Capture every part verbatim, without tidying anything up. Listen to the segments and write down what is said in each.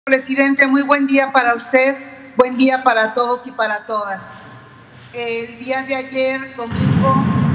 Presidente, muy buen día para usted, buen día para todos y para todas. El día de ayer, domingo,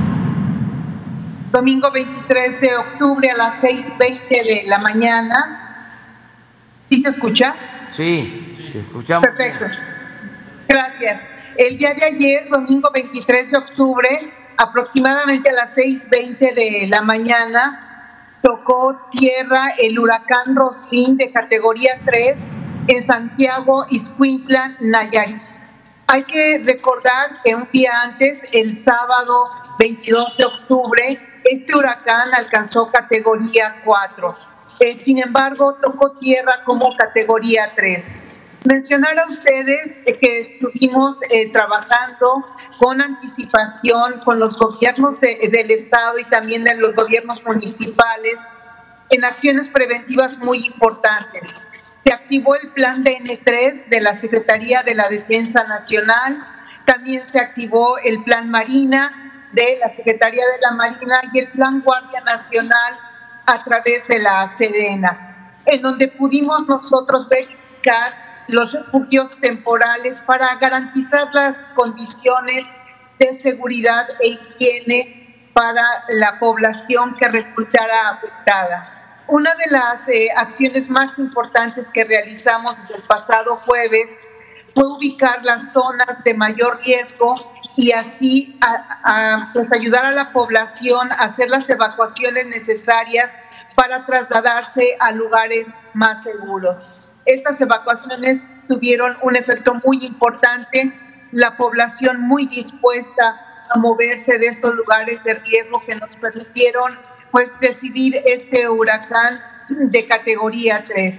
domingo veintitrés de octubre a las seis veinte de la mañana, ¿sí se escucha? Sí, te escuchamos. Perfecto, gracias. El día de ayer, domingo veintitrés de octubre, aproximadamente a las seis veinte de la mañana, tocó tierra el huracán Roslin de categoría tres en Santiago Ixcuintla, Nayarit. Hay que recordar que un día antes, el sábado veintidós de octubre, este huracán alcanzó categoría cuatro. Eh, sin embargo, tocó tierra como categoría tres. Mencionar a ustedes que estuvimos eh, trabajando con anticipación con los gobiernos de, del Estado y también de los gobiernos municipales en acciones preventivas muy importantes. Se activó el plan D N tres de la Secretaría de la Defensa Nacional, también se activó el plan Marina de la Secretaría de la Marina y el plan Guardia Nacional a través de la Sedena, en donde pudimos nosotros verificar los refugios temporales para garantizar las condiciones de seguridad e higiene para la población que resultara afectada. Una de las eh, acciones más importantes que realizamos desde el pasado jueves fue ubicar las zonas de mayor riesgo y así a, a, pues ayudar a la población a hacer las evacuaciones necesarias para trasladarse a lugares más seguros. Estas evacuaciones tuvieron un efecto muy importante, la población muy dispuesta a moverse de estos lugares de riesgo que nos permitieron pues recibir este huracán de categoría tres.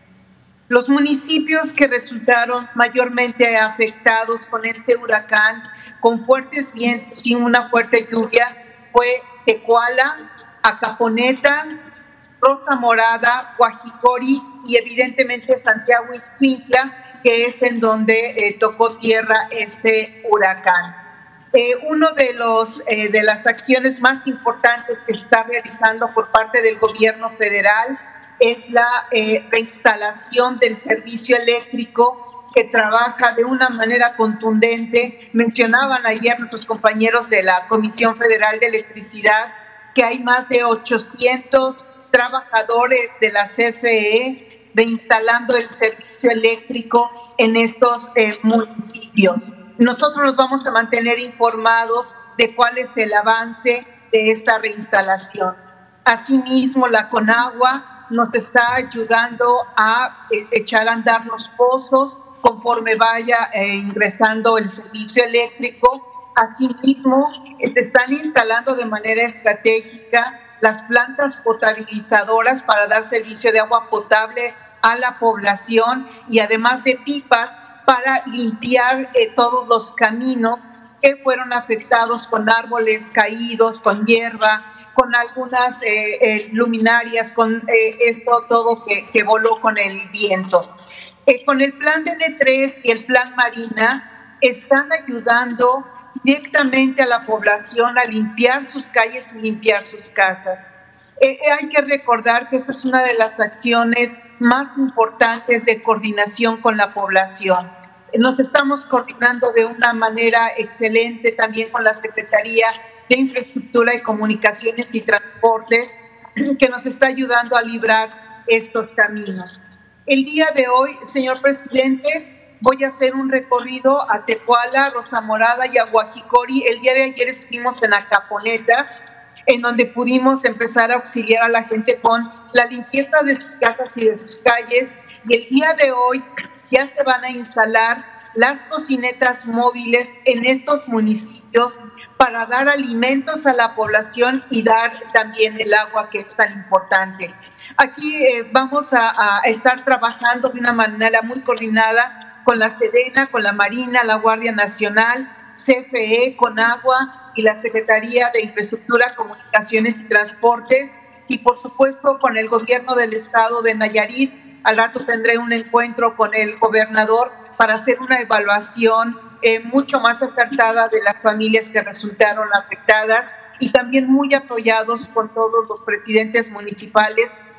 Los municipios que resultaron mayormente afectados con este huracán, con fuertes vientos y una fuerte lluvia, fue Tecuala, Acaponeta, Rosa Morada, Guajicori y evidentemente Santiago Ixcuintla, que es en donde eh, tocó tierra este huracán. Eh, uno de los eh, de las acciones más importantes que se está realizando por parte del gobierno federal es la eh, reinstalación del servicio eléctrico que trabaja de una manera contundente. Mencionaban ayer nuestros compañeros de la Comisión Federal de Electricidad que hay más de ochocientos trabajadores de la C F E reinstalando el servicio eléctrico en estos eh, municipios. Nosotros nos vamos a mantener informados de cuál es el avance de esta reinstalación. Asimismo, la Conagua nos está ayudando a eh, echar a andar los pozos conforme vaya eh, ingresando el servicio eléctrico. Asimismo, se están instalando de manera estratégica las plantas potabilizadoras para dar servicio de agua potable a la población y además de pipas para limpiar eh, todos los caminos que fueron afectados con árboles caídos, con hierba, con algunas eh, eh, luminarias, con eh, esto todo que, que voló con el viento. Eh, con el plan D N tres y el plan Marina están ayudando directamente a la población a limpiar sus calles y limpiar sus casas. Eh, hay que recordar que esta es una de las acciones más importantes de coordinación con la población. Nos estamos coordinando de una manera excelente también con la Secretaría de Infraestructura y Comunicaciones y Transporte, que nos está ayudando a librar estos caminos. El día de hoy, señor presidente, voy a hacer un recorrido a Tecuala, Rosa Morada y a Guajicori. El día de ayer estuvimos en Acaponeta, en donde pudimos empezar a auxiliar a la gente con la limpieza de sus casas y de sus calles. Y el día de hoy ya se van a instalar las cocinetas móviles en estos municipios para dar alimentos a la población y dar también el agua, que es tan importante. Aquí eh, vamos a, a estar trabajando de una manera muy coordinada con la Sedena, con la Marina, la Guardia Nacional, C F E, Conagua y la Secretaría de Infraestructura, Comunicaciones y Transporte, y por supuesto con el gobierno del estado de Nayarit. Al rato tendré un encuentro con el gobernador para hacer una evaluación eh, mucho más acertada de las familias que resultaron afectadas y también muy apoyados con todos los presidentes municipales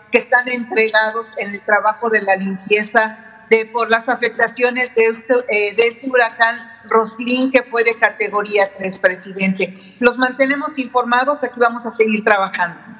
que están entregados en el trabajo de la limpieza de por las afectaciones de este, eh, de este huracán Roslin, que fue de categoría tres, presidente. Los mantenemos informados, aquí vamos a seguir trabajando.